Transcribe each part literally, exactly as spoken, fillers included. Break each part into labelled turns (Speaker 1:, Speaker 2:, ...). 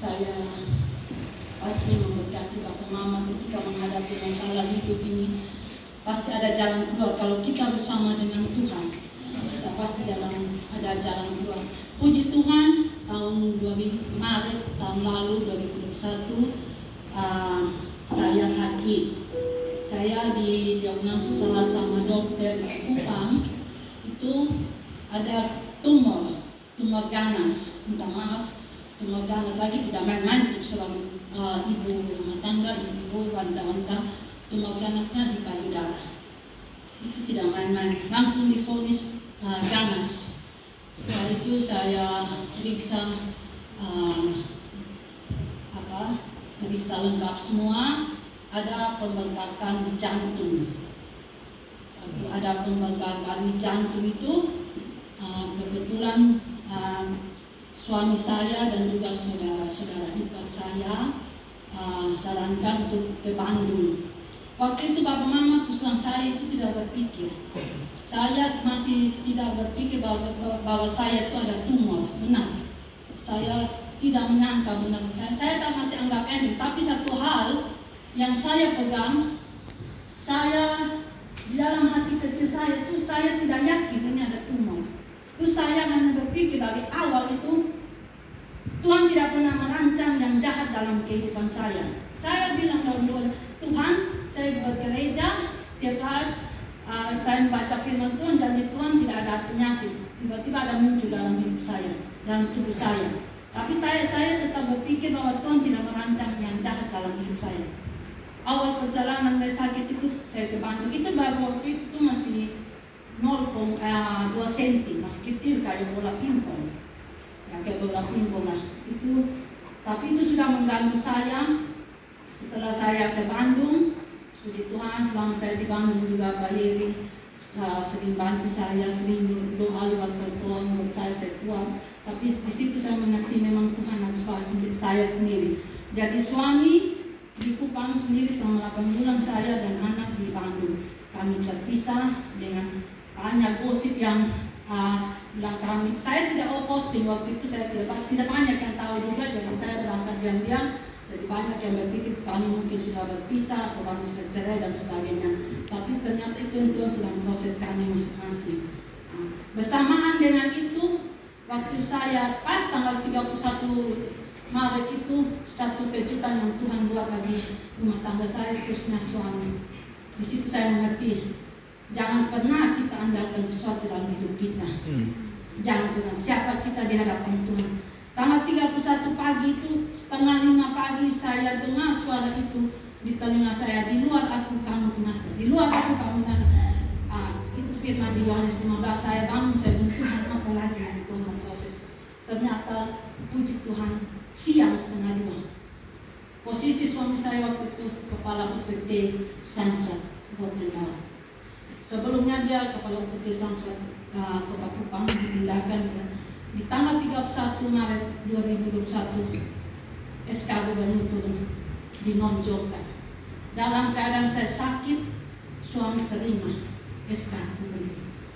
Speaker 1: saya pasti memberkati Bapak Mama ketika menghadapi masalah hidup ini. Pasti ada jalan keluar kalau kita bersama dengan Tuhan. Kita pasti dalam ada jalan keluar. Puji Tuhan, tahun dua ribu Maret tahun lalu dua ribu dua puluh satu uh, saya sakit. Saya didiagnosa sama dokter di Kupang itu ada tumor, tumor ganas. Minta maaf, tumor ganas lagi tidak main-main untuk seorang uh, ibu rumah tangga, ibu wanita-wanita. Tumor ganasnya di payudara. Itu tidak main-main, langsung divonis uh, ganas. Setelah itu saya periksa uh, apa? Periksa lengkap semua. Ada pembengkakan di jantung. Ada pembengkakan di jantung itu uh, kebetulan uh, suami saya dan juga saudara-saudara ipar saya uh, sarankan untuk ke Bandung. Waktu itu Bapak Mama terus saya itu tidak berpikir. Saya masih tidak berpikir bahwa, bahwa saya itu ada tumor. Benar. Saya tidak menyangka benar. Saya, saya tak masih anggap enteng. Tapi satu hal yang saya pegang, saya di dalam hati kecil saya itu saya tidak yakin ini ada tumor. Itu saya hanya berpikir dari awal itu Tuhan tidak pernah merancang yang jahat dalam kehidupan saya. Saya bilang dalam doa, Tuhan, saya bergereja setiap hari, uh, saya membaca firman Tuhan, janji Tuhan tidak ada penyakit. Tiba-tiba ada muncul dalam hidup saya, dalam tubuh saya. Tapi saya, saya tetap berpikir bahwa Tuhan tidak merancang yang jahat dalam hidup saya. Awal perjalanan dari sakit itu saya ke Bandung, itu baru waktu itu masih nol koma dua senti, masih kecil kayak bola pingpong. Ya, kayak bola pingpong lah. Itu, tapi itu sudah mengganggu saya. Setelah saya ke Bandung, puji Tuhan, selama saya di Bandung juga Pak Yewi uh, sering bantu saya, sering doa lewat telepon, menurut saya saya kuat. Tapi di situ saya mengerti memang Tuhan harus bahas saya sendiri. Jadi suami di Kupang sendiri selama delapan bulan, saya dan anak di Bandung. Kami terpisah dengan banyak gosip yang uh, bilang kami. Saya tidak all posting waktu itu, saya tidak, tidak banyak yang tahu juga, jadi saya berangkat diam-diam. Jadi banyak yang berpikir kami mungkin sudah berpisah atau kami sudah cerai dan sebagainya. Tapi ternyata itu Tuhan sedang proses kami masing-masing. Nah, bersamaan dengan itu, waktu saya pas tanggal tiga puluh satu Maret itu, satu kejutan yang Tuhan buat bagi rumah tangga saya khususnya suami. Di situ saya mengerti, jangan pernah kita andalkan sesuatu dalam hidup kita. Hmm. Jangan pernah siapa kita di hadapan Tuhan. Tanggal tiga puluh satu pagi itu, setengah lima pagi saya dengar suara itu di telinga saya, di luar aku kamu binasa, di luar aku kamu binasa. Ah, itu firman di Yohanes lima belas. Saya bangun, saya bilang Tuhan apa lagi yang Tuhan proses. Ternyata puji Tuhan siang setengah dua. Posisi suami saya waktu itu kepala U P T Samsat Rotendao. Sebelumnya dia kepala U P T Samsat uh, Kota Kupang dipindahkan di tanggal tiga puluh satu Maret dua ribu dua puluh satu. S K Gubernur turun dinonjolkan. Dalam keadaan saya sakit, suami terima S K Gubernur.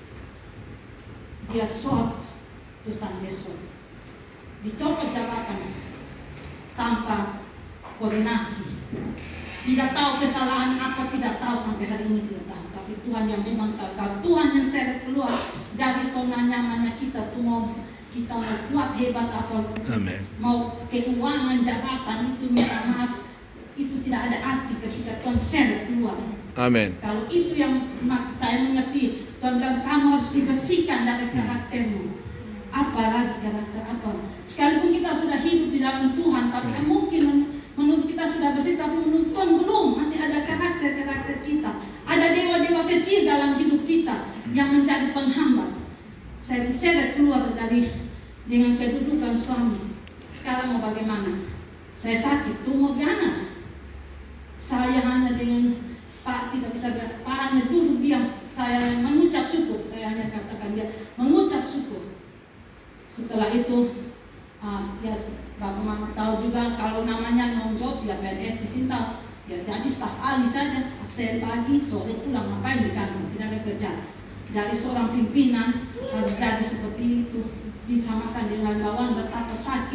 Speaker 1: Dia swab, terus dia swab. Dicopot jabatan tanpa koordinasi. Tidak tahu kesalahan apa, tidak tahu sampai hari ini tidak tahu. Tapi Tuhan yang memang tahu. Kalau Tuhan yang seret keluar dari zona nyamannya kita, tuh mau kita mau kuat hebat apa, Amen. Mau keuangan jabatan itu minta maaf, itu tidak ada arti ketika Tuhan seret keluar. Amen. Kalau itu yang saya mengerti, Tuhan bilang kamu harus dibersihkan dari karaktermu. Apalagi karakter apa? Sekalipun kita sudah hidup di dalam Tuhan, tapi hmm. mungkin menurut kita sudah bersih, tapi menurut Tuhan belum. Masih ada karakter-karakter kita. Ada dewa-dewa kecil dalam hidup kita yang menjadi penghambat. Saya diseret keluar dari dengan kedudukan suami. Sekarang mau bagaimana? Saya sakit, tumor ganas. Saya hanya dengan Pak tidak bisa Pak hanya duduk diam. Saya mengucap syukur. Saya hanya katakan dia mengucap syukur. Setelah itu, uh, ya Bapak Mama tahu juga kalau namanya non-job, ya P N S di Sintau, ya jadi staf ahli saja, absen pagi, sore pulang, ngapain di kantor, tidak ada kerja. Dari seorang pimpinan harus jadi seperti itu, disamakan dengan bawahan betapa sakitnya.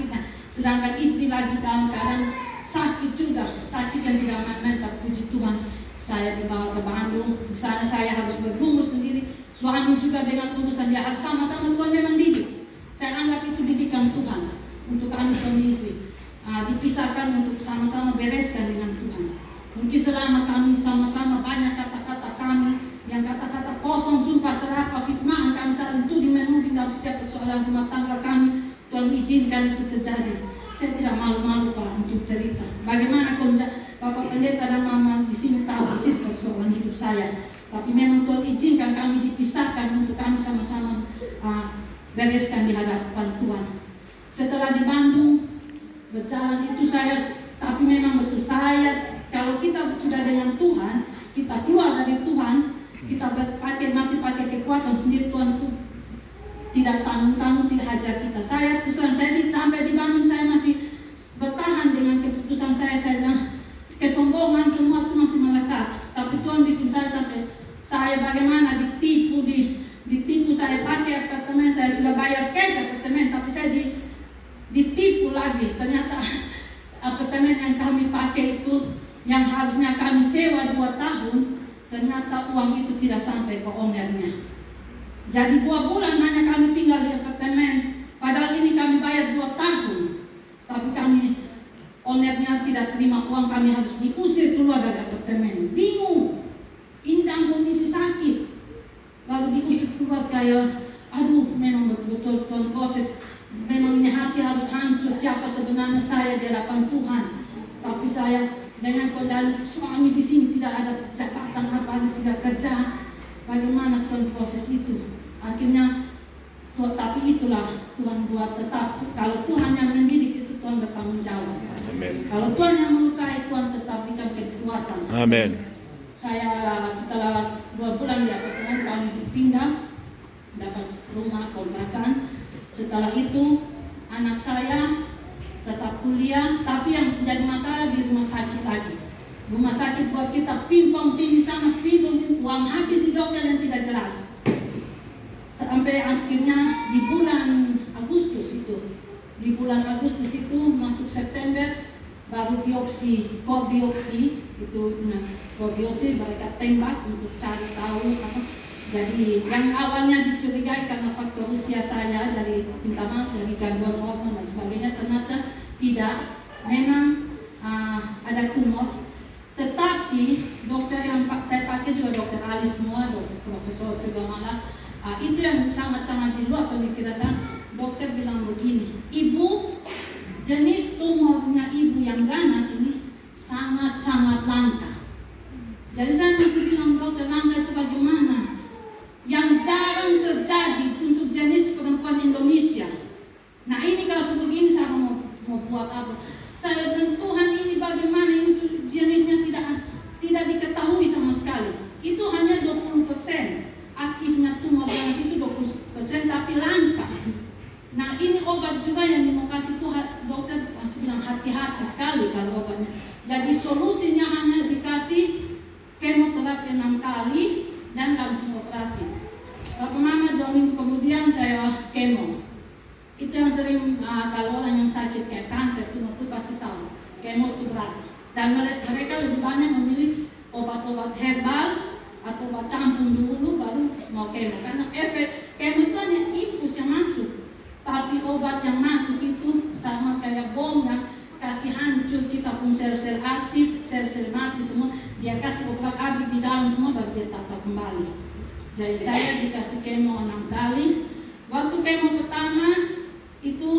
Speaker 1: Sedangkan istri lagi dalam keadaan sakit juga, sakit yang tidak main-main. Tapi puji Tuhan, saya dibawa ke Bandung. Di sana saya harus bergumul sendiri. Suami juga dengan urusan dia harus sama-sama. Tuhan memang didik. Saya anggap itu didikan Tuhan untuk kami suami istri. Uh, dipisahkan untuk sama-sama bereskan dengan Tuhan. Mungkin selama kami sama-sama banyak kata-kata kami yang kata-kata kosong, sumpah serapah, fitnah, kami saling tuding menuding dalam setiap persoalan rumah tangga kami. Tuhan izinkan itu terjadi. Saya tidak malu-malu Pak untuk cerita. Bagaimana Bapak Pendeta dan Mama di sini tahu persis persoalan hidup saya. Tapi memang Tuhan izinkan kami dipisahkan untuk kami sama-sama uh, bereskan di hadapan Tuhan. Setelah di Bandung berjalan itu saya, tapi memang betul saya, kalau kita sudah dengan Tuhan, kita keluar dari Tuhan, kita berpakai masih pakai kekuatan sendiri. Tuhan itu tidak tanggung-tanggung, tidak hajar kita. Saya kesulitan, saya di, sampai di Bandung saya masih bertahan dengan keputusan saya. Saya kesombongan semua itu masih melekat. Tapi Tuhan bikin saya sampai saya bagaimana ditipu, di, ditipu saya pakai apartemen, saya sudah bayar cash apartemen, tapi saya di, ditipu lagi. Ternyata apartemen yang kami pakai itu, yang harusnya kami sewa dua tahun, ternyata uang itu tidak sampai ke ownernya. Jadi dua bulan hanya kami tinggal di apartemen, padahal ini kami bayar dua tahun. Tapi kami, ownernya tidak terima uang, kami harus diusir keluar dari apartemen. Bingung, ini dalam kondisi sakit, lalu diusir keluar kayak, aduh memang betul-betul Tuhan proses. Memang ini hati harus hancur, siapa sebenarnya saya di hadapan Tuhan. Tapi saya dengan kondisi suami di sini tidak ada catatan apa, tidak kerja. Bagaimana Tuhan proses itu? Akhirnya, Tuhan, tapi itulah Tuhan buat tetap. Kalau Tuhan yang mendidik itu Tuhan bertanggung jawab.
Speaker 2: Amen.
Speaker 1: Kalau Tuhan yang melukai, Tuhan tetap berikan kekuatan.
Speaker 2: Amen.
Speaker 1: Saya setelah dua bulan di apartemen kami dipindah, dapat rumah kontrakan. Setelah itu anak saya tetap kuliah, tapi yang menjadi masalah di rumah sakit lagi. Rumah sakit buat kita pingpong sini sana, pingpong sini, uang habis di dokter yang tidak jelas. Sampai akhirnya di bulan Agustus itu, di bulan Agustus itu masuk September baru biopsi, kor biopsi itu, nah, kor biopsi mereka tembak untuk cari tahu apa. Jadi yang awalnya dicurigai karena faktor usia saya dari minta maaf dari gangguan hormon dan sebagainya, ternyata tidak, memang uh, ada tumor. Tetapi dokter yang saya pakai juga dokter ahli semua, dokter profesor juga malah. Uh, itu yang sangat-sangat di luar pemikiran saya. Dokter bilang begini, ibu, jenis tumornya ibu yang ganas ini sangat-sangat langka. Jadi saya masih bilang, dokter, langka itu bagaimana? Yang jarang terjadi untuk jenis perempuan Indonesia. Nah ini kalau sebegini saya mau, mau buat apa? Saya dan Tuhan ini bagaimana, ini jenisnya tidak tidak diketahui sama sekali. Itu hanya dua puluh persen. Aktifnya tumor ganas itu dua puluh persen, tapi langka. Nah ini obat juga yang mau kasih Tuhan, dokter masih bilang hati-hati sekali kalau obatnya. Jadi solusinya hanya dikasih kemoterapi enam kali dan langsung operasi. Bapak Mama dua minggu kemudian saya kemo. Itu yang sering uh, kalau orang yang sakit kayak kanker tumor itu pasti tahu kemo itu berat. Dan mereka lebih banyak memilih obat-obat herbal atau obat campur dulu baru mau kemo, karena efek kemo itu hanya infus yang masuk, tapi obat yang masuk itu sama kayak bom yang kasih hancur kita pun sel-sel aktif, sel-sel mati semua, dia kasih obat abdi di dalam semua baru dia tata kembali. Jadi saya dikasih kemo enam kali. Waktu kemo pertama itu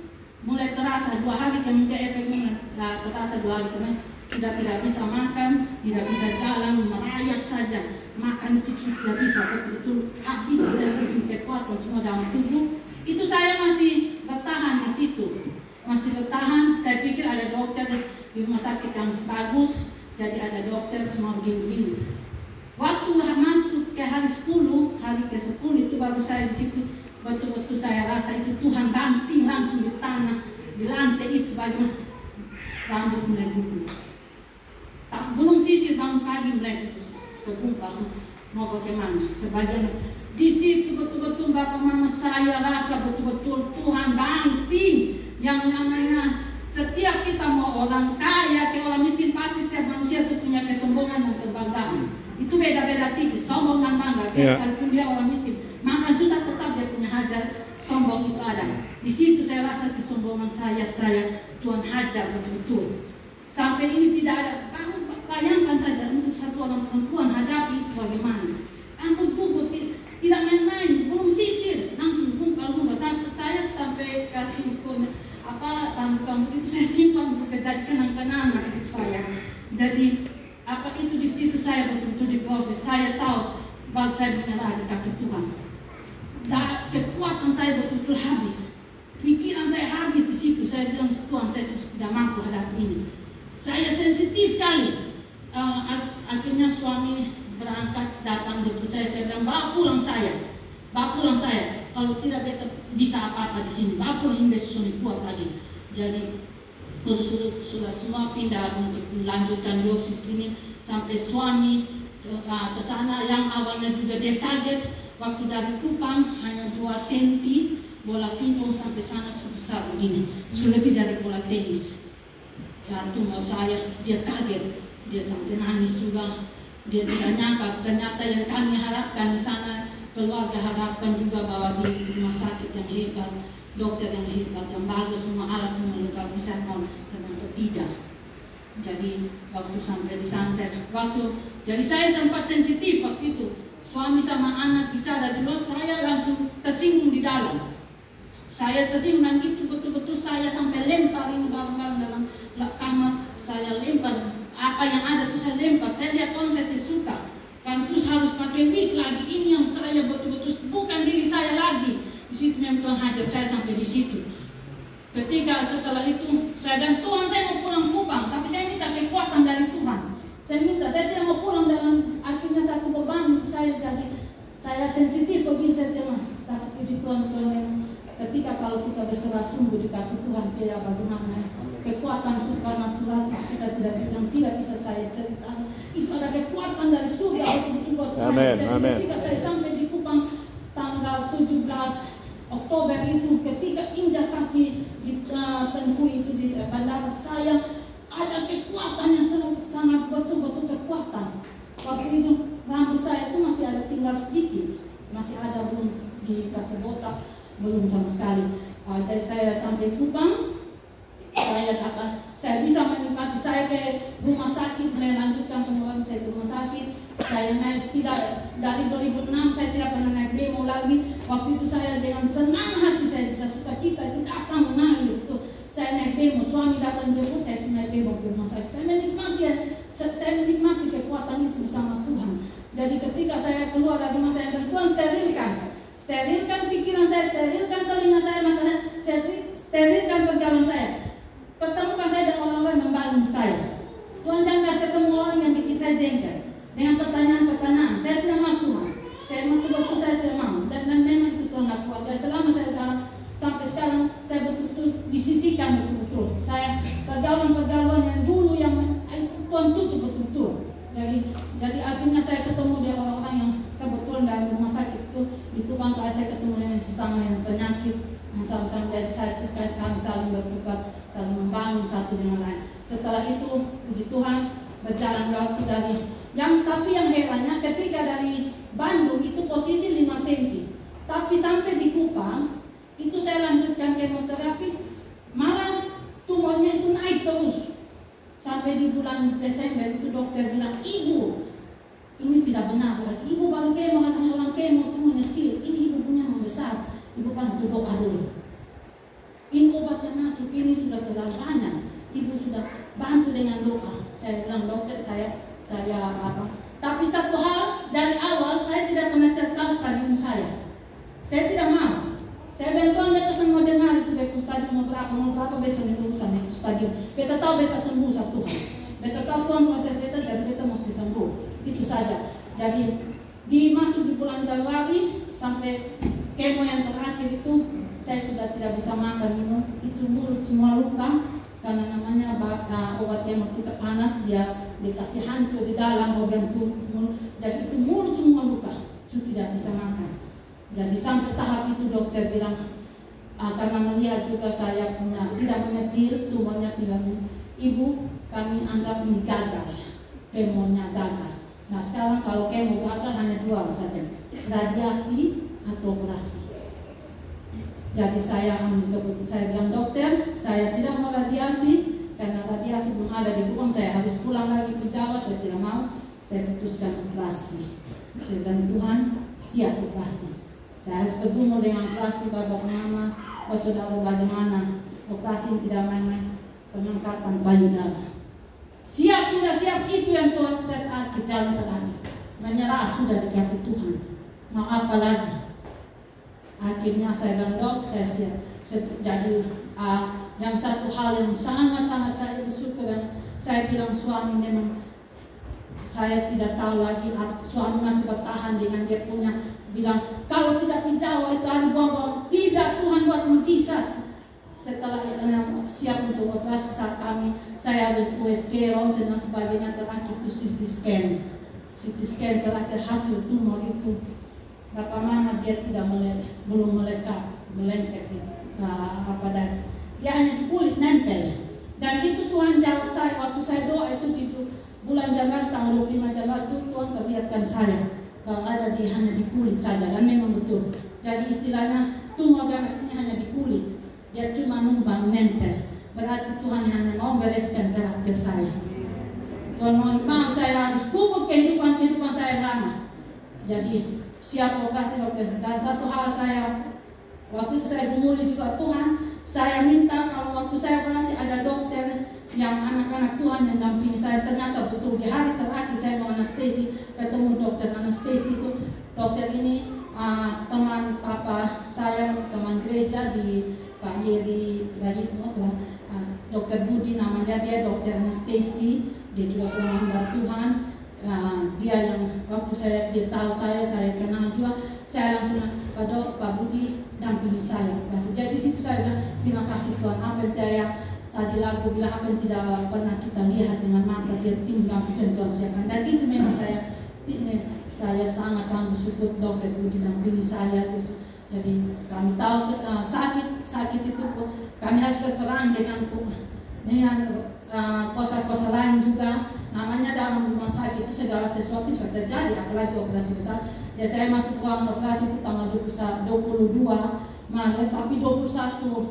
Speaker 1: mulai terasa dua hari kemudian efeknya nah, terasa dua hari kemudian sudah tidak bisa makan, tidak bisa jalan, merayap saja. Makan itu sudah bisa betul-betul habis, tidak punya kekuatan semua dalam tubuh. Itu saya masih bertahan di situ, masih bertahan. Saya pikir ada dokter di rumah sakit yang bagus, jadi ada dokter semua begini-begini. Waktu masuk ke hari sepuluh, hari ke sepuluh itu baru saya di situ betul-betul saya rasa itu Tuhan banting langsung di tanah, di lantai itu bagaimana rambut mulai gugur. Tak belum sisir bangun pagi mulai sebelum langsung mau bagaimana sebagian di situ betul-betul Bapak Mama saya rasa betul-betul Tuhan banting Yang namanya setiap kita mau orang kaya, ke orang miskin, pasti setiap manusia itu punya kesombongan dan kebanggaan. Itu beda-beda tipis, sombong dan bangga. Yeah. Sekalipun dia orang miskin, makan susah tetap dia punya hajat, sombong itu ada. Di situ saya rasa kesombongan saya, saya Tuhan hajar betul-betul. Sampai ini tidak ada, bayangkan saja untuk satu orang perempuan hadapi itu bagaimana. Angkut tunggu tidak main-main, belum sisir, langsung kumpul-kumpul. Saya sampai kasih ikon apa rambut-rambut itu saya simpan untuk jadi kenang-kenangan untuk saya. Jadi apa itu di situ saya betul-betul diproses. Saya tahu bahwa saya menyerah di kaki Tuhan. Dan kekuatan saya betul-betul habis. Pikiran saya habis di situ. Saya bilang Tuhan, saya tidak mampu hadapi ini. Saya sensitif kali. Uh, akhirnya suami berangkat datang jemput saya. Saya bilang bawa pulang saya, bawa pulang saya. Kalau tidak beta bisa apa-apa di sini. Bawa pulang ini besok kuat lagi. Jadi sudah, sudah semua pindah untuk melanjutkan biopsi ini sampai suami ke, uh, ke sana. Yang awalnya juga dia kaget waktu dari Kupang hanya dua senti bola pingpong sampai sana sebesar begini, sudah lebih dari bola tenis. Ya itu mau saya, dia kaget, dia sampai nangis juga. Dia tidak nyangka, ternyata yang kami harapkan di sana, keluarga harapkan juga bahwa di rumah sakit yang hebat, dokter yang hebat, yang bagus, semua alat semua lengkap bisa mau, ternyata tidak. Jadi waktu sampai di sana saya, waktu jadi saya sempat sensitif waktu itu. Suami sama anak bicara di luar, saya langsung tersinggung di dalam. Saya tersinggung dan itu betul-betul saya sampai lempar ini barang-barang dalam kamar, saya lempar apa yang ada itu saya lempar. Saya lihat orang saya suka kan terus harus pakai wig lagi, ini yang saya betul-betul bukan diri saya lagi. Di situ memang Tuhan hajar saya sampai di situ. Ketika setelah itu saya dan Tuhan, saya mau pulang Kupang, tapi saya minta kekuatan dari Tuhan. Saya minta, saya tidak mau pulang dengan akhirnya satu beban untuk saya. Jadi saya sensitif begini, saya tidak. Tapi puji Tuhan, Tuhan ketika kalau kita berserah sungguh di kaki Tuhan, dia bagaimana kekuatan supranatural kita tidak yang tidak bisa saya ceritakan. Itu ada kekuatan dari surga untuk buat saya.
Speaker 2: Amen,
Speaker 1: jadi
Speaker 2: amen.
Speaker 1: ketika saya sampai di Kupang tanggal tujuh belas Oktober itu, ketika injak kaki di uh, Penhui itu di uh, bandara, saya ada kekuatan yang sangat, sangat betul-betul kekuatan. Waktu itu rambut saya itu masih ada tinggal sedikit, masih ada belum dikasih botak, belum sama sekali. Uh, jadi saya sampai Kupang, saya kata saya bisa menikmati. Saya ke rumah sakit, melanjutkan pengeluaran saya ke rumah sakit. Saya naik tidak dari dua ribu enam saya tidak pernah naik bemo lagi. Waktu itu saya dengan senang hati saya bisa sukacita itu datang mengalir itu. Saya naik bemo, suami datang jemput, saya naik bemo ke rumah sakit. Saya menikmati, saya menikmati kekuatan itu bersama Tuhan. Jadi ketika saya keluar dari rumah saya, dan Tuhan sterilkan, sterilkan pikiran saya, sterilkan telinga saya, mata saya, sterilkan pergaulan saya. Pertemukan saya dengan orang-orang yang membangun saya. Tuhan jangan kasih ketemu orang yang bikin saya jengkel dengan pertanyaan-pertanyaan. Saya tidak mau Tuhan. Saya mau betul-betul saya tidak mau. Dan, dan memang itu Tuhan lakukan. Jadi selama saya dalam sampai sekarang saya betul-betul disisihkan betul-betul. Saya pergaulan-pergaulan yang dulu yang Tuhan tutup betul-betul. Jadi jadi akhirnya saya ketemu dengan orang-orang yang kebetulan dari rumah sakit itu di Kupang. Saya ketemu dengan sesama yang penyakit. Yang sama-sama jadi saya kami saling bertukar, saling membangun satu dengan lain. Setelah itu puji Tuhan berjalan waktu dari yang tapi yang herannya ketika dari Bandung itu posisi lima sentimeter, tapi sampai di Kupang itu saya lanjutkan kemoterapi, malah tumornya itu naik terus sampai di bulan Desember itu dokter bilang, ibu ini tidak benar lagi, ibu baru kemo, katanya orang kemo itu mengecil, ini ibu punya membesar. Ibu bantu doa dulu. Ini obat yang masuk ini sudah terlalu banyak. Ibu sudah bantu dengan doa. Saya bilang dokter saya saya apa? Tapi satu hal dari awal saya tidak pernah cerita stadium saya. Saya tidak mau. Saya bilang Tuhan beta semua dengar itu beta stadium mau berapa mau berapa besok itu urusan itu stadium. Beta tahu beta sembuh satu Tuhan. Beta tahu Tuhan proses beta jadi beta mesti sembuh. Itu saja. Jadi dimasuk di bulan Januari sampai kemo yang terakhir itu saya sudah tidak bisa makan minum, itu mulut semua luka karena namanya uh, obat kemo itu panas, dia dikasih hancur di dalam bagian mulut, jadi itu mulut semua luka, itu tidak bisa makan. Jadi sampai tahap itu dokter bilang uh, karena melihat juga saya punya tidak mengecil, tumornya tidak. Ibu, kami anggap ini gagal, kemonya gagal. Nah sekarang kalau kemo gagal hanya dua saja, radiasi atau operasi. Jadi saya ambil keputusan, saya bilang dokter, saya tidak mau radiasi karena radiasi belum ada di Kupang, saya harus pulang lagi ke Jawa, saya tidak mau. Saya putuskan operasi. Saya bilang Tuhan, siap operasi. Saya harus bergumul dengan operasi bapak mama, oh saudara bagaimana operasi tidak main-main, pengangkatan payudara. Siap tidak siap itu yang Tuhan terakhir, jalan terakhir. Menyerah sudah di kaki Tuhan. Mau apa lagi? Akhirnya saya bilang dok, saya siap. Saya jadi uh, yang satu hal yang sangat-sangat saya bersyukur dan saya bilang suami memang saya tidak tahu lagi, suami masih bertahan dengan dia punya bilang kalau tidak di Jawa itu ada buang-buang. Tidak, Tuhan buat mujizat. Setelah yang siap untuk operasi saat kami, saya harus U S G, ronsen dan sebagainya, terakhir itu C T scan. C T scan terakhir hasil tumor itu Bapak mama dia tidak mele, belum melekat, melengket nah, apa tadi. Dia hanya di kulit nempel. Dan itu Tuhan jawab saya waktu saya doa itu di bulan Januari tanggal dua puluh lima Januari itu Tuhan perlihatkan saya bahwa ada di hanya di kulit saja dan memang betul. Jadi istilahnya tumor ganas ini hanya di kulit. Dia cuma numpang nempel. Berarti Tuhan hanya mau bereskan karakter saya. Tuhan mau saya harus kubur kehidupan kehidupan saya lama. Jadi siap operasi dokter. Dan satu hal saya waktu itu saya gumuli juga Tuhan, saya minta kalau waktu saya operasi ada dokter yang anak-anak Tuhan yang dampingi saya. Ternyata betul di hari terakhir saya mau anestesi, ketemu dokter anestesi itu. Dokter ini uh, teman papa saya, teman gereja di Pak Yeri Raditno, uh, dokter Budi namanya, dia dokter anestesi, dia juga seorang hamba Tuhan. Uh, dia yang waktu saya dia tahu saya, saya kenal juga, saya langsung Pak Dok, Pak Budi dampingi saya. Jadi situ saya bilang terima kasih Tuhan, apa yang saya tadi lagu bilang apa yang tidak pernah kita lihat dengan mata dia tinggal bukan Tuhan siapkan. Dan itu memang saya ini, saya sangat sangat bersyukur dokter Budi dampingi saya. Jadi kami tahu uh, sakit sakit itu kami harus berperang dengan dengan kosa-kosa uh, lain juga. Namanya dalam rumah sakit itu segala sesuatu bisa terjadi, apalagi operasi besar. Ya saya masuk ruang operasi itu tanggal dua puluh dua Maret, tapi dua puluh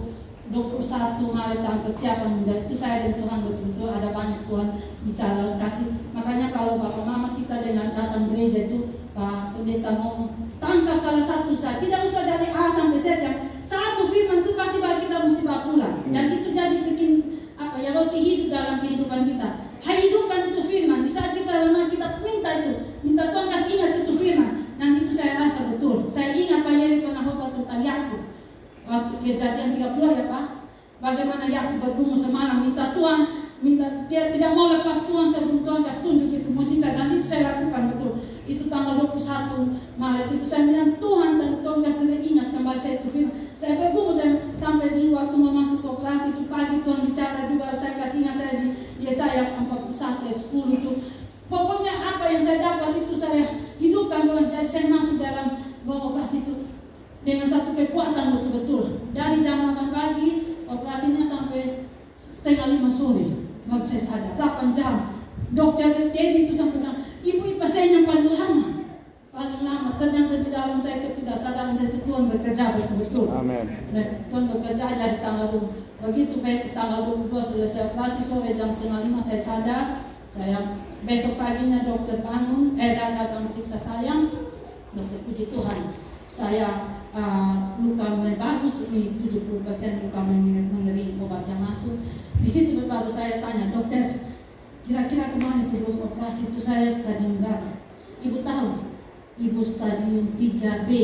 Speaker 1: satu Maret tahun persiapan menjadi itu saya dan Tuhan betul-betul ada banyak Tuhan bicara kasih. Makanya kalau bapak mama kita dengan datang gereja itu Pak Pendeta ngomong tangkap salah satu saja, tidak usah dari A sampai Z, yang satu firman itu pasti bagi kita mesti bawa pulang. Dan itu jadi bikin apa ya roti hidup dalam kehidupan kita. Hidupkan itu firman. Di saat kita lemah kita minta itu, minta Tuhan kasih ingat itu firman. Dan itu saya rasa betul. Saya ingat Pak Yeri pernah khotbah tentang Yakub. Waktu kejadian tiga puluh ya Pak. Bagaimana Yakub bergumul semalam minta Tuhan, minta dia tidak mau lepas Tuhan sebelum Tuhan kasih tunjuk itu mujizat. Dan itu saya lakukan betul. Itu tanggal dua puluh satu Maret itu saya bilang Tuhan dan Tuhan kasih ingat kembali saya itu firman. Saya bergumul saya, sampai di waktu mau masuk operasi itu pagi Tuhan bicara juga saya kasih ingat saya di Yesaya empat puluh satu ayat sepuluh itu. Pokoknya apa yang saya dapat itu saya hidupkan Tuhan. Jadi saya masuk dalam operasi itu dengan satu kekuatan betul-betul. Dari jam delapan pagi operasinya sampai setengah lima sore baru saya sadar. delapan jam. Dokter Dedi itu sampai bilang, ibu pasien yang paling lama. Paling lama. Ternyata di dalam saya ketidaksadaran saya itu Tuhan bekerja betul-betul. Amin. Tuhan bekerja jadi tanggal begitu baik tanggal dua puluh dua selesai operasi sore jam setengah lima saya sadar. Saya besok paginya dokter bangun, eh datang periksa saya. Dokter puji Tuhan, saya uh, luka mulai bagus, tujuh puluh persen luka mengering obat yang masuk. Di situ baru saya tanya dokter, kira-kira kemarin sebelum operasi itu saya stadium berapa? Ibu tahu, ibu stadium tiga B.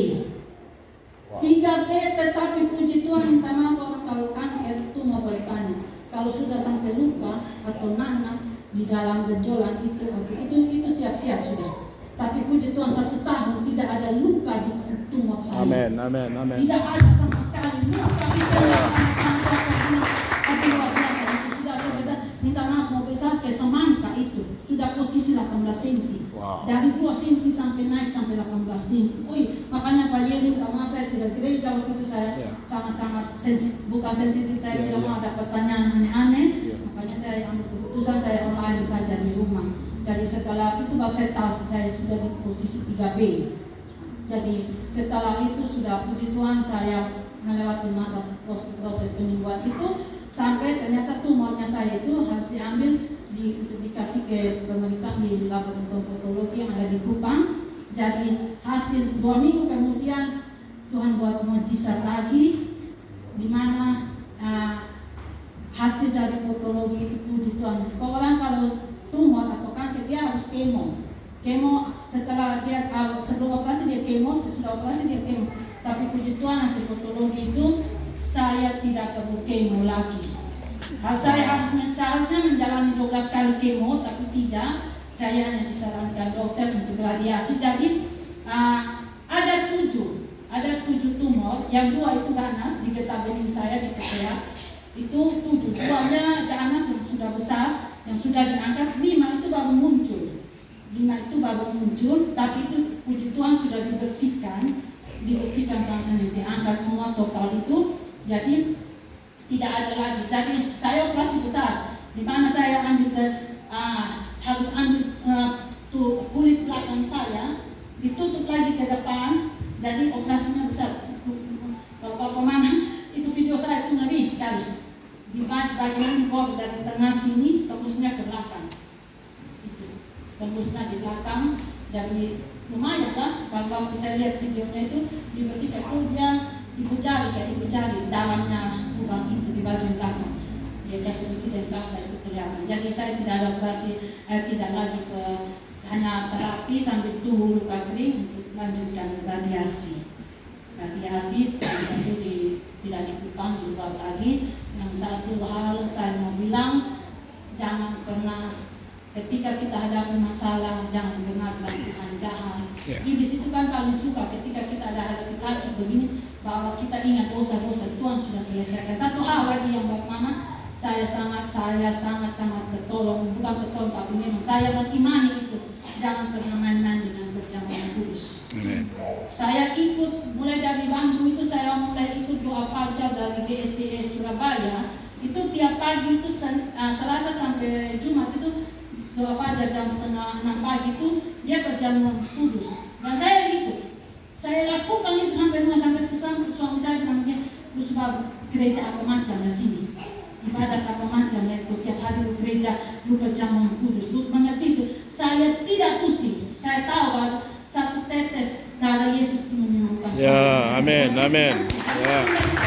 Speaker 1: tiga B tetapi puji Tuhan minta maaf orang kalau kanker itu mau boleh tanya. Kalau sudah sampai luka atau nanah di dalam benjolan itu, itu itu siap-siap sudah. Tapi puji Tuhan satu tahun tidak ada luka di tumor saya. Amin, amin, amin. Tidak ada sama sekali luka di dalam tapi luar biasa itu sudah sebesar minta maaf mau besar ke semangka itu sudah posisi delapan delapan belas sentimeter.
Speaker 2: Wow.
Speaker 1: Dari dua sentimeter sampai naik sampai delapan belas sentimeter. Wih, makanya Pak Yeri, karena saya tidak gereja waktu itu, saya
Speaker 2: Yeah.
Speaker 1: sangat-sangat sensitif, bukan sensitif, saya
Speaker 2: Yeah,
Speaker 1: tidak
Speaker 2: yeah.
Speaker 1: mau ada pertanyaan aneh-aneh.
Speaker 2: Yeah.
Speaker 1: Makanya saya ambil keputusan saya online saja di rumah. Jadi setelah itu baru saya tahu saya sudah di posisi tiga B. Jadi setelah itu sudah puji Tuhan saya melewati masa proses penyembuhan itu sampai ternyata tumornya saya itu harus diambil di, untuk dikasih ke pemeriksaan di laboratorium patologi yang ada di Kupang. Jadi hasil dua minggu kemudian Tuhan buat mujizat lagi, di mana uh, hasil dari patologi itu puji Tuhan. Orang kalau tumor atau kanker dia harus kemo. Kemo setelah dia kalau sebelum operasi dia kemo, sesudah operasi dia kemo. Tapi puji Tuhan hasil patologi itu saya tidak perlu kemo lagi. Saya harus seharusnya menjalani dua belas kali kemo, tapi tidak. Saya hanya disarankan dokter untuk radiasi. Jadi uh, ada tujuh, ada tujuh tumor. Yang dua itu ganas di getah bening saya di kepala. Itu tujuh. Duanya ganas yang sudah besar, yang sudah diangkat. Lima itu baru muncul. Lima itu baru muncul, tapi itu puji Tuhan sudah dibersihkan. dibersihkan sampai diangkat semua total itu, jadi tidak ada lagi. Jadi saya operasi besar, di mana saya ambil uh, harus ambil uh, tuh kulit belakang saya ditutup lagi ke depan, jadi operasinya besar. Kalau Bapak mana itu video saya itu ngeri sekali. Di bagian bawah dari tengah sini tembusnya ke belakang, tembusnya di belakang, jadi lumayan kan. Kalau saya lihat videonya itu dibersihkan, oh dia ibu jari kayak ibu jari dalamnya lubang itu di bagian belakang, dia kasih bersih dan kasar itu kelihatan. Jadi saya tidak ada operasi, eh, tidak lagi ke hanya terapi sambil tunggu luka kering untuk lanjutkan radiasi. Radiasi tentu di tidak dikupang dibuat lagi. Yang satu hal saya mau bilang, jangan pernah ketika kita hadapi masalah, jangan pernah bilang Tuhan jahat.
Speaker 2: Yeah.
Speaker 1: Iblis itu kan paling suka ketika kita ada hadapi sakit begini, bahwa kita ingat dosa-dosa Tuhan sudah selesaikan. Satu hal lagi yang bagaimana saya sangat saya sangat sangat tertolong, bukan tertolong tapi memang saya mengimani itu. Jangan pernah main-main dengan perjamuan kudus.
Speaker 2: Amen.
Speaker 1: Saya ikut mulai dari Bandung itu, saya mulai ikut doa fajar dari G S D S Surabaya. Itu tiap pagi itu uh, Selasa sampai Jumat itu doa fajar jam setengah enam pagi itu dia perjamuan kudus, dan saya ikut. Saya lakukan itu sampai rumah, sampai itu sampai suami saya namanya lu sebab gereja apa macam di sini, ibadat apa macam ya, tiap hari lu gereja lu perjamuan kudus, lu mengerti itu. Saya tidak pusing, saya tahu bahwa satu tetes darah Yesus itu menyembuhkan.
Speaker 2: Ya, amin, amin. Ya.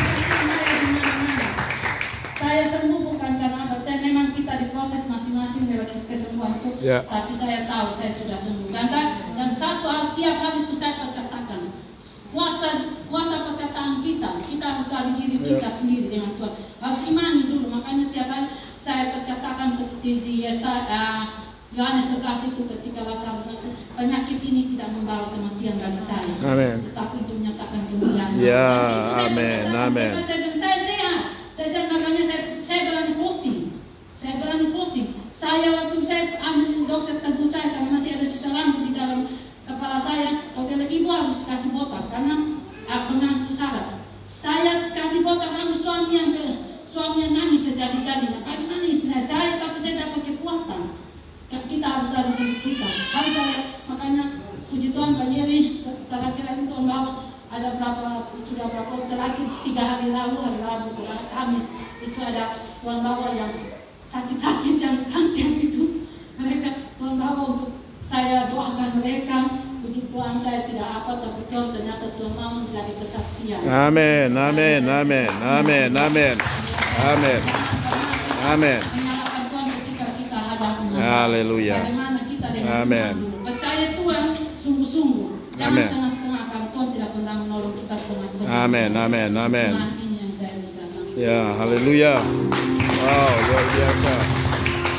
Speaker 1: Saya sembuh bukan karena apa, memang kita diproses masing-masing lewat kesembuhan itu.
Speaker 2: Ya.
Speaker 1: Tapi saya tahu saya sudah sembuh, dan saya, dan satu hal tiap hari itu saya perkatakan, kuasa kuasa perkataan kita, kita harus dari diri kita
Speaker 2: ya.
Speaker 1: sendiri dengan Tuhan, harus imani dulu. Makanya tiap hari saya perkatakan seperti di Yesaya Yohanes sebelas itu, ketika Lazarus, penyakit ini tidak membawa kematian dari saya,
Speaker 2: Amin.
Speaker 1: tetapi untuk menyatakan kemuliaan.
Speaker 2: Ya, amin, amin.
Speaker 1: Saya, saya sehat, saya sehat, makanya saya saya berani posting, saya berani posting. Saya waktu saya ambil dokter tegur saya karena masih ada sisa lampu di dalam kepala saya. Dokter ibu harus kasih botak karena aku menanggung syarat. Saya kasih botak karena suami yang ke suami yang nangis sejadi-jadinya. Bagaimana istri saya, saya tapi saya dapat kekuatan. Kita harus dari diri kita. Harus dari, makanya puji Tuhan Pak Yeri terakhir itu Tuhan bawa ada berapa sudah berapa terakhir tiga hari lalu, hari Rabu ke hari Kamis itu ada Tuhan bawa yang sakit-sakit yang kanker itu, mereka Tuhan bawa untuk saya doakan mereka. Puji Tuhan saya tidak apa, tapi Tuhan ternyata Tuhan mau menjadi kesaksian.
Speaker 2: Amin, amin, amin, amin, amin, amin, amin.
Speaker 1: Menyalakan Tuhan ketika kita hadapi masalah.
Speaker 2: Haleluya.
Speaker 1: Bagaimana kita dengan
Speaker 2: Amin.
Speaker 1: Tuhan. Percaya Tuhan sungguh-sungguh. Jangan
Speaker 2: Amin.
Speaker 1: setengah-setengah, karena Tuhan tidak pernah menolong kita setengah-setengah.
Speaker 2: Amin, amin, amin.
Speaker 1: Tuhan ini yang saya bisa sampaikan.
Speaker 2: Ya, haleluya. Wow, luar biasa.